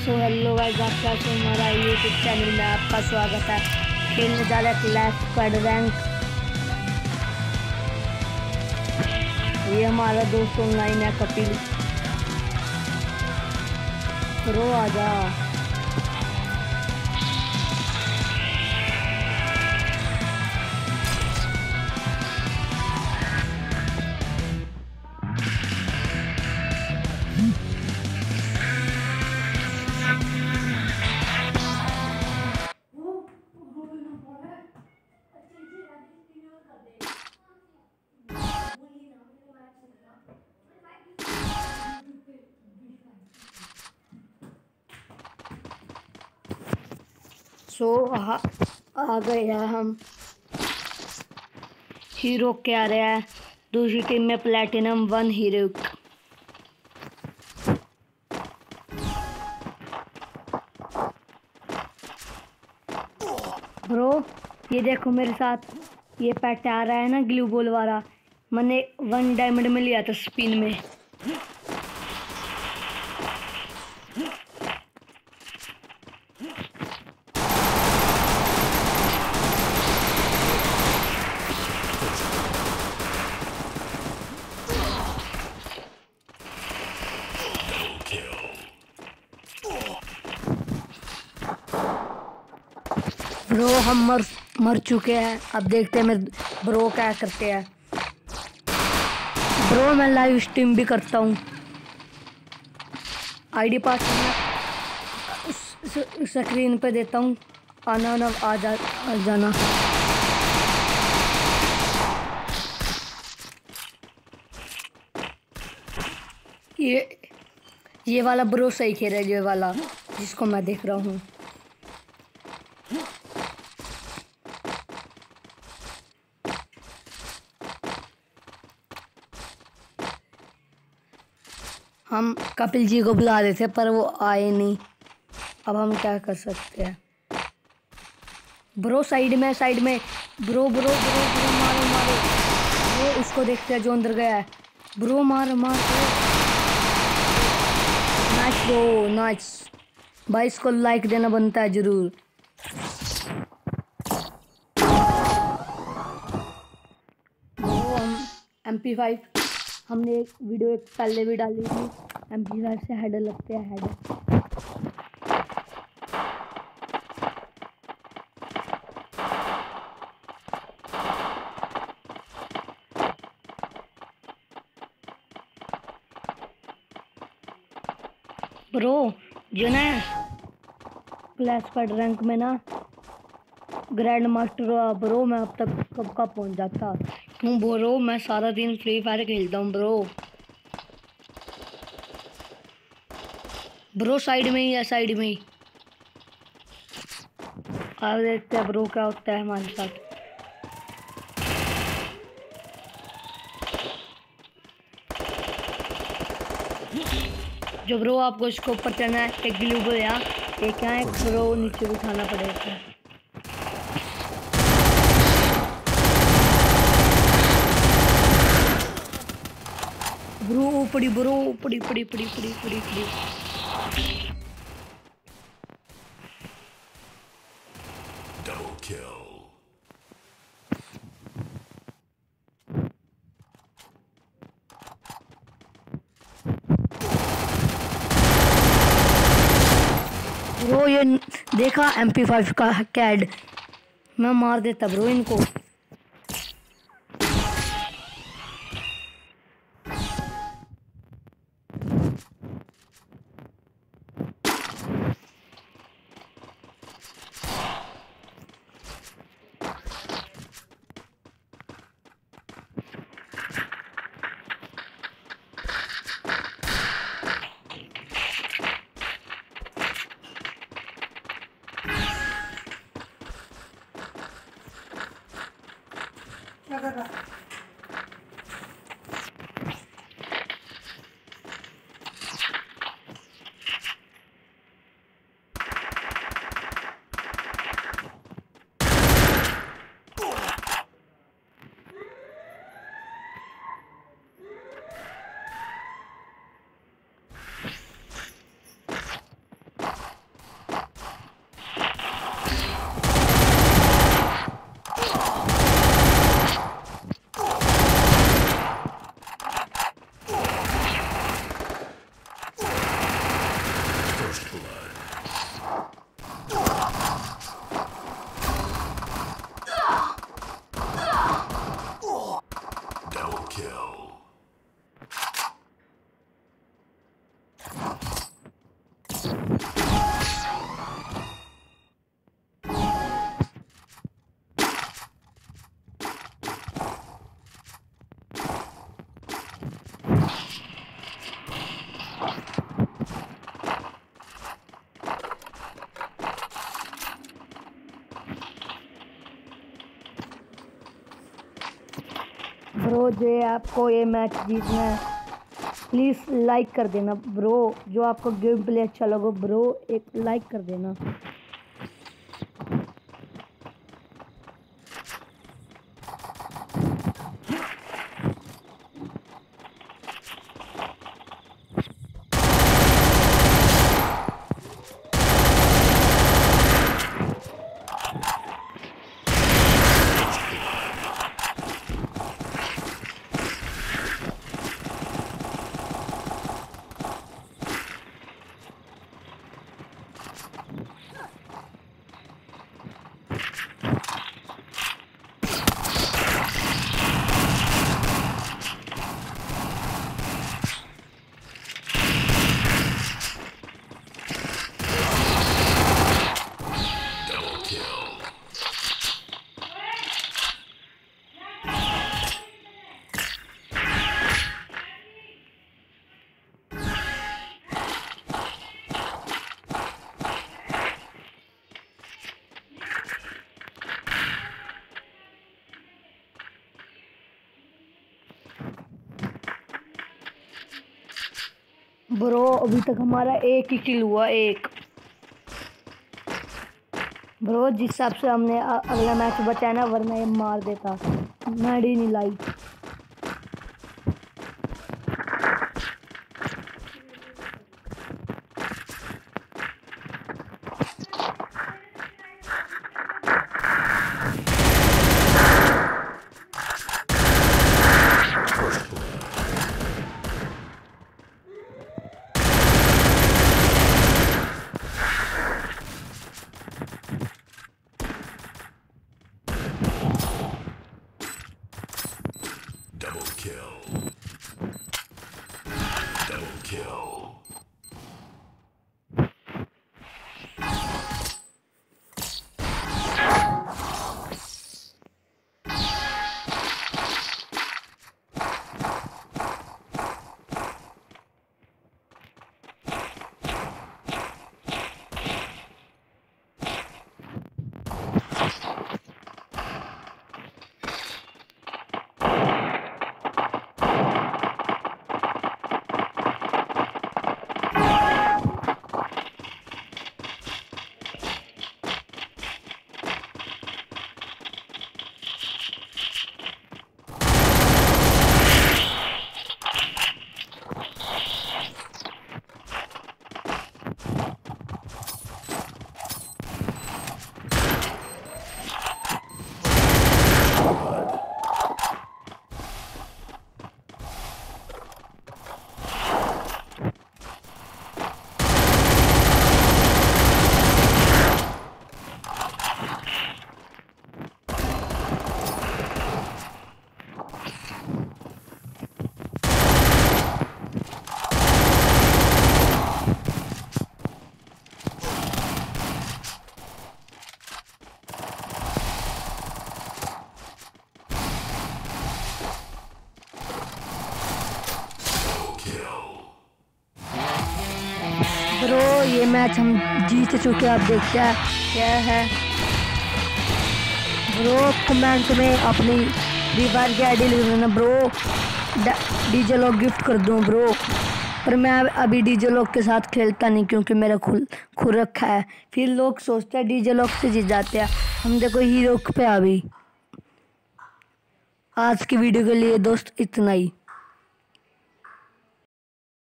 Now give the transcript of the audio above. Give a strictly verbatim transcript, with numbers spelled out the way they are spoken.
So hello guys, आप कैसे हो? हमारा यूट्यूब चैनल में आपका स्वागत है। खेलने जा रहा है क्लैश स्क्वाड रैंक। ये हमारा दोस्त ऑनलाइन है कपिल। प्रो आजा। सो आ, आ गए हैं हम। हीरो क्या रहा है? दूसरी टीम में प्लेटिनम वन हीरो। ब्रो ये देखो मेरे साथ ये पैट आ रहा है ना, ग्लू बॉल वाला। मैंने वन डायमंड में लिया था स्पिन में। ब्रो हम मर मर चुके हैं। अब देखते हैं मेरे ब्रो क्या करते हैं। ब्रो मैं लाइव स्ट्रीम भी करता हूँ। आईडी पास स्क्रीन पे देता हूँ। आना ना आ जा आ जाना। ये ये वाला ब्रो सही खेल रहा है, ये वाला जिसको मैं देख रहा हूँ। हम कपिल जी को बुला रहे थे पर वो आए नहीं। अब हम क्या कर सकते हैं? ब्रो साइड में साइड में ब्रो ब्रो ब्रो ब्रो मारो मारो। वो उसको देखते हैं जो अंदर गया है। ब्रो मार मार नाइस ब्रो नाइस। भाई इसको लाइक देना बनता है जरूर। ब्रो हम एम पी फाइव हमने एक वीडियो एक पहले भी डाली थी। एम पी फाइव से हेडर लगते हैं हेडर। ब्रो जो ना क्लैश स्क्वाड रैंक में ना ग्रैंड मास्टर हुआ ब्रो। मैं अब तक कब का पहुंच जाता हूँ ब्रो। मैं सारा दिन फ्री फायर खेलता हूँ ब्रो। ब्रो साइड में ही है, साइड में ही। अब देखते हैं ब्रो क्या होता है हमारे साथ। जो ब्रो आपको इसको ऊपर चढ़ना है, एक ग्लू बॉल या एक यहाँ एक ब्रो नीचे उठाना पड़ेगा। ब्रो पड़ी ब्रो पड़ी पड़ी पड़ी पड़ी पड़ी पड़ी। ब्रो ये देखा एम पी फाइव का कैड। मैं मार देता ब्रो इनको। ब्रो जो आपको ये मैच जीतना है प्लीज़ लाइक कर देना ब्रो। जो आपको गेम प्ले अच्छा लगो ब्रो एक लाइक कर देना। ब्रो अभी तक हमारा एक ही किल हुआ, एक। ब्रो जिस हिसाब से हमने अगला मैच बचाया ना, वरना ये मार देता। मैड ही नहीं लाई। Double kill. Double kill. Bro ये मैच हम जीत चुके, आप देखते हैं क्या है। ब्रो कमेंट में अपनी रिवार की आईडी लिख देना ब्रो, डीजे लॉक गिफ्ट कर दूँ ब्रो। पर मैं अभी डीजे लॉक के साथ खेलता नहीं क्योंकि मेरा खुल खुद रखा है। फिर लोग सोचते हैं डीजे लॉक से जीत जाते हैं। हम देखो हीरो पे अभी। आज की वीडियो के लिए दोस्त इतना ही।